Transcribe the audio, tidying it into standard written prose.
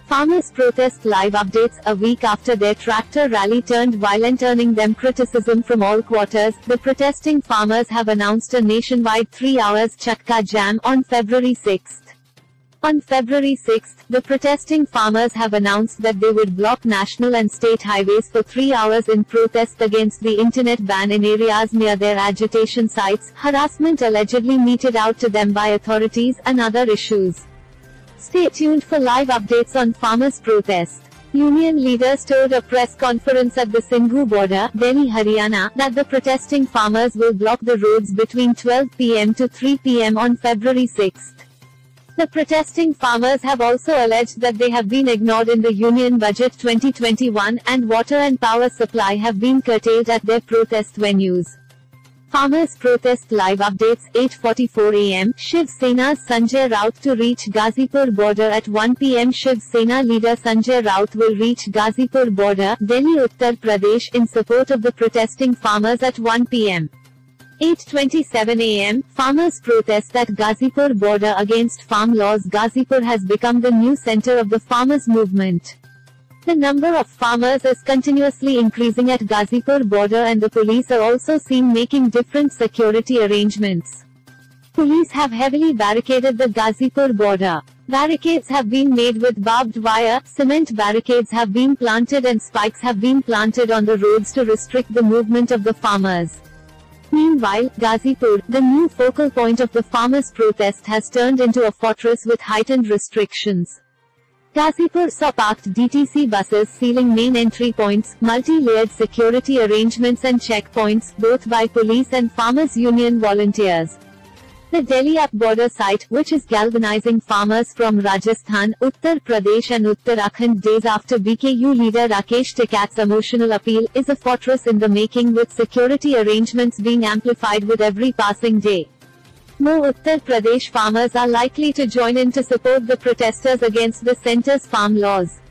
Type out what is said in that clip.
Farmers protest live updates a week after their tractor rally turned violent, earning them criticism from all quarters. The protesting farmers have announced a nationwide 3-hour Chakka Jam on February 6. On February 6, the protesting farmers have announced that they would block national and state highways for 3 hours in protest against the internet ban in areas near their agitation sites, harassment allegedly meted out to them by authorities, and other issues. Stay tuned for live updates on farmers' protest. Union leaders told a press conference at the Singhu border, Delhi, Haryana, that the protesting farmers will block the roads between 12 p.m. to 3 p.m. on February 6. The protesting farmers have also alleged that they have been ignored in the Union Budget 2021, and water and power supply have been curtailed at their protest venues. Farmers protest live updates, 8:44 a.m. Shiv Sena's Sanjay Raut to reach Ghazipur border at 1 p.m. Shiv Sena leader Sanjay Raut will reach Ghazipur border, Delhi, Uttar Pradesh, in support of the protesting farmers at 1 p.m. 8:27 a.m. Farmers protest at Ghazipur border against farm laws. Ghazipur has become the new center of the farmers' movement. The number of farmers is continuously increasing at Ghazipur border, and the police are also seen making different security arrangements. Police have heavily barricaded the Ghazipur border. Barricades have been made with barbed wire, cement barricades have been planted, and spikes have been planted on the roads to restrict the movement of the farmers. Meanwhile, Ghazipur, the new focal point of the farmers' protest, has turned into a fortress with heightened restrictions. Ghazipur saw parked DTC buses sealing main entry points, multi-layered security arrangements and checkpoints, both by police and farmers' union volunteers. The Delhi Up border site, which is galvanizing farmers from Rajasthan, Uttar Pradesh and Uttarakhand days after BKU leader Rakesh Tikat's emotional appeal, is a fortress in the making, with security arrangements being amplified with every passing day. More Uttar Pradesh farmers are likely to join in to support the protesters against the centre's farm laws.